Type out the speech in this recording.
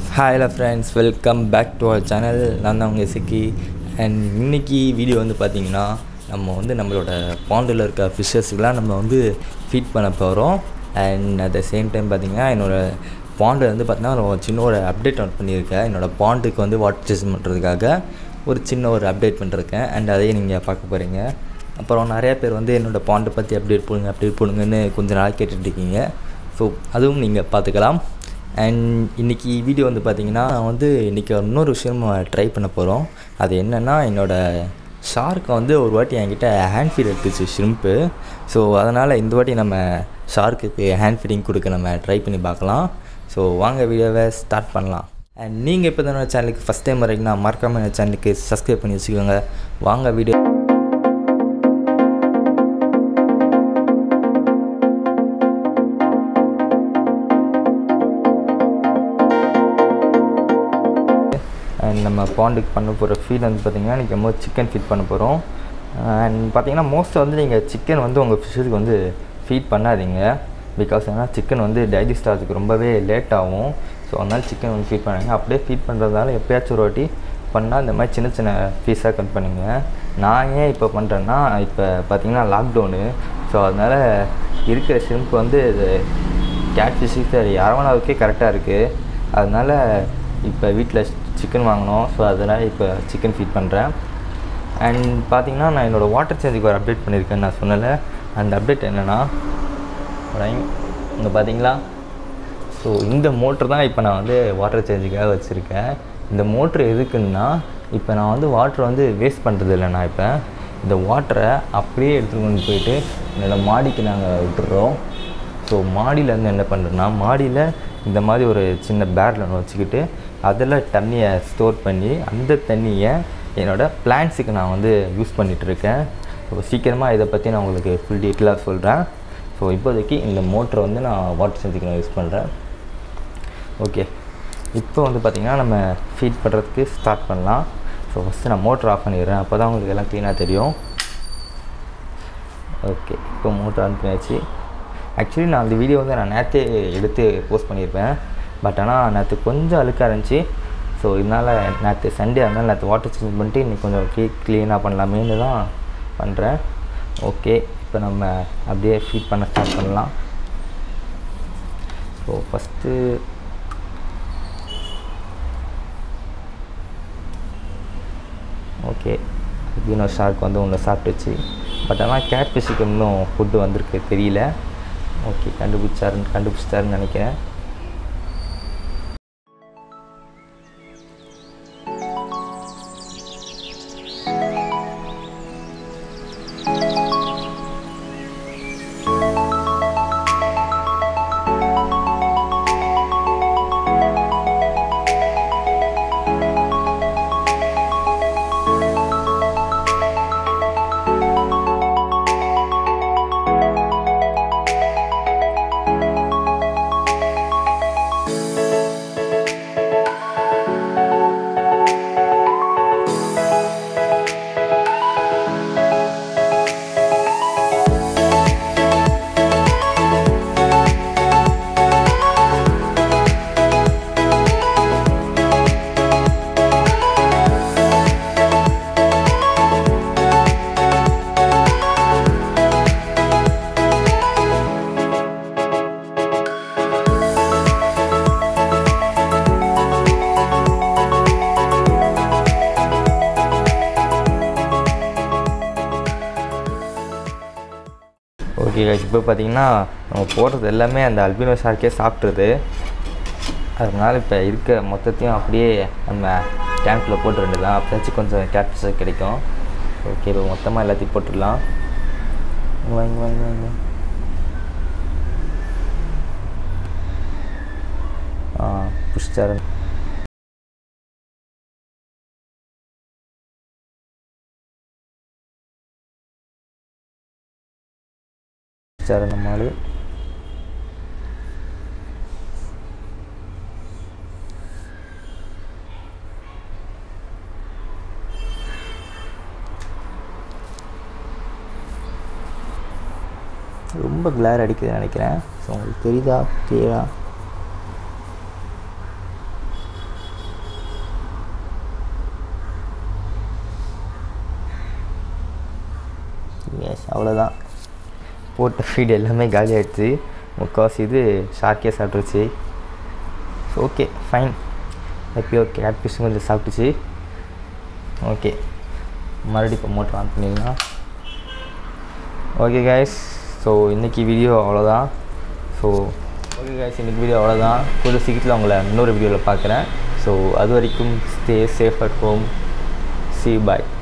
Hi hello friends, welcome back to our channel. நான் தான் உங்கள் சிக்கி. அண்ட் இன்னைக்கு வீடியோ வந்து பார்த்தீங்கன்னா நம்மளோட பாண்டில் இருக்க ஃபிஷ்ஷஸ்க்குலாம் நம்ம ஃபீட் பண்ண போகிறோம். And at the same time பார்த்தீங்கன்னா என்னோடய பாண்டு வந்து பார்த்தீங்கன்னா சின்ன ஒரு அப்டேட் நோட் பண்ணியிருக்கேன். என்னோடய பாண்டுக்கு வாட்டர் சேஞ்ச் பண்ணுறதுக்காக ஒரு சின்ன ஒரு அப்டேட் பண்ணிருக்கேன். அண்ட் அதையும் நீங்கள் பார்க்க போகிறீங்க. அப்புறம் நிறையா பேர் என்னோடய பாண்டை பற்றி அப்டேட் போடுங்கன்னு கொஞ்சம் நாள் கேட்டுட்ருக்கீங்க. ஸோ அதுவும் நீங்கள் பார்த்துக்கலாம். அண்ட் இன்றைக்கி வீடியோ பார்த்திங்கன்னா நான் இன்றைக்கி இன்னொரு விஷயம் ட்ரை பண்ண போகிறோம். அது என்னென்னா என்னோடய ஷார்க்கை ஒரு வாட்டி என்கிட்ட ஹேண்ட் ஃபீட் எடுத்துச்சு ஷ்ரிம்ப்பு. ஸோ அதனால் இந்த வாட்டி நம்ம ஷார்க்குக்கு ஹேண்ட் ஃபீடிங் கொடுக்க நம்ம ட்ரை பண்ணி பார்க்கலாம். ஸோ வாங்க வீடியோவை ஸ்டார்ட் பண்ணலாம். அண்ட் நீங்கள் இப்போ தான் சேனலுக்கு ஃபஸ்ட் டைம் வரைக்கும் நான் மறக்காமல் என் சேனலுக்கு சப்ஸ்கிரைப் பண்ணி வச்சுக்கோங்க. வாங்க வீடியோ. அண்ட் நம்ம பாண்டுக்கு பண்ண போகிற ஃபீட் பார்த்திங்கன்னா இன்றைக்கி சிக்கன் ஃபீட் பண்ண போகிறோம். அண்ட் பார்த்திங்கன்னா மோஸ்ட்டாக நீங்கள் சிக்கன் உங்கள் ஃபிஷ்ஷுக்கு ஃபீட் பண்ணாதீங்க. பிகாஸ் ஏன்னா சிக்கன் டைஜஸ்ட் ஆகிறதுக்கு ரொம்பவே லேட் ஆகும். ஸோ அதனால் சிக்கன் ஃபீட் பண்ணுங்க. அப்படியே ஃபீட் பண்ணுறதால எப்போயாச்சும் ஒரு வாட்டி பண்ணால் இந்த மாதிரி சின்ன சின்ன பீஸாக கட் பண்ணுங்க. நான் ஏன் இப்போ பண்ணுறேன்னா இப்போ பார்த்திங்கன்னா லாக்டவுனு. ஸோ அதனால் இருக்கிற ஷ்ரிம்ப் கேட்ஃபிஷ்ஷுக்கு அது அரவணாவுக்கே கரெக்டாக இருக்குது. அதனால் இப்போ வீட்டில் சிக்கன் வாங்கினோம். ஸோ அதனால் இப்போ சிக்கன் ஃபீட் பண்ணுறேன். அண்ட் பார்த்திங்கன்னா நான் என்னோடய வாட்டர் சேஞ்சுக்கு ஒரு அப்டேட் பண்ணியிருக்கேன். நான் சொன்னல அந்த அப்டேட் என்னென்னா இங்கே பார்த்தீங்களா. ஸோ இந்த மோட்ரு தான் இப்போ நான் வாட்டர் சேஞ்சுக்காக வச்சுருக்கேன். இந்த மோட்ரு எதுக்குன்னா இப்போ நான் வாட்டரை வேஸ்ட் பண்ணுறது இல்லை. நான் இப்போ இந்த வாட்டரை அப்படியே எடுத்துகிட்டு கொண்டு போயிட்டு என்னோடய மாடிக்கு நாங்கள் விட்டுறோம். ஸோ மாடியிலேருந்து என்ன பண்ணுறேன்னா மாடியில் இந்த மாதிரி ஒரு சின்ன பேரல் ஒன்று வச்சுக்கிட்டு அதில் தண்ணியை ஸ்டோர் பண்ணி அந்த தண்ணியை என்னோடய பிளான்ட்ஸுக்கு நான் யூஸ் பண்ணிகிட்ருக்கேன். ஸோ சீக்கிரமாக இதை பற்றி நான் உங்களுக்கு ஃபுல் டீட்டெயிலாக சொல்கிறேன். ஸோ இப்போதைக்கு இந்த மோட்டரை நான் வாட்டர் சேஞ்சுக்கு நான் யூஸ் பண்ணுறேன். ஓகே, இப்போ பார்த்திங்கன்னா நம்ம ஃபீட் பண்ணுறதுக்கு ஸ்டார்ட் பண்ணலாம். ஸோ ஃபஸ்ட்டு நான் மோட்டர் ஆஃப் பண்ணிடுறேன். அப்போ தான் உங்களுக்கு எல்லாம் க்ளீனாக தெரியும். ஓகே, இப்போ மோட்டர் ஆன் பண்ணியாச்சு. ஆக்சுவலி நான் அந்த வீடியோ நான் நேற்றே எடுத்து போஸ்ட் பண்ணியிருப்பேன். பட் ஆனால் நேற்று கொஞ்சம் அழுக்காக இருந்துச்சு. ஸோ இதனால் நேற்று சண்டே அதனால் நேற்று வாட்டர் சேஞ்ச் பண்ணிட்டு இன்றைக்கி கொஞ்சம் க்ளீனாக பண்ணலாமேன்னு தான் பண்ணுறேன். ஓகே, இப்போ நம்ம அப்படியே ஃபீட் பண்ண ஸ்டார்ட் பண்ணலாம். ஸோ ஃபஸ்ட்டு ஓகே இன்னொரு ஷார்க் ஒன்று சாப்பிட்டுச்சு. பட் ஆனால் கேட்ஃபிஷ்ஷுக்கு இன்னும் ஃபுட்டு வந்திருக்கு தெரியல. ஓகே, கண்டுபிடிச்சிட்டாருன்னு நினைக்கிறேன். ஓகே, இப்போ பார்த்திங்கன்னா நம்ம போடுறது எல்லாமே அந்த அல்பினோ ஷார்க்கே சாப்பிட்ருது. அதனால் இப்போ இருக்க மொத்தத்தையும் அப்படியே நம்ம டேங்க்கில் போட்டு ரெண்டுலாம் அப்போதாச்சும் கொஞ்சம் கேட்ஃபிஷ் கிடைக்கும். ஓகே, இப்போ மொத்தமாக எல்லாத்தையும் போட்டுடலாம். வாங்க புஷ்டாரு நம்மளு ரொம்ப கிளார் அடிக்குதுன்னு நினைக்கிறேன். ஸோ உங்களுக்கு தெரியுதா கிளியரா? அவ்வளோதான். போட்ட ஃபீட் எல்லாமே காலி ஆகிடுச்சு. முக்கால்வாசி இது ஷார்க்கே சாப்பிட்ருச்சு. So okay fine. எப்பயோ கேட்ஃபிஷ் கொஞ்சம் சாப்பிட்டுச்சு. ஓகே மறுபடியும் இப்போ மோட்டர் ஆன் பண்ணிடலாம். ஓகே கைஸ், ஸோ இன்றைக்கி வீடியோ அவ்வளோதான். ஸோ ஓகே கைஸ், இன்றைக்கி வீடியோ அவ்வளோதான். கொஞ்சம் சீக்கிரத்தில் உங்களை இன்னொரு வீடியோவில் பார்க்குறேன். ஸோ அது வரைக்கும் stay safe at home. See you, bye.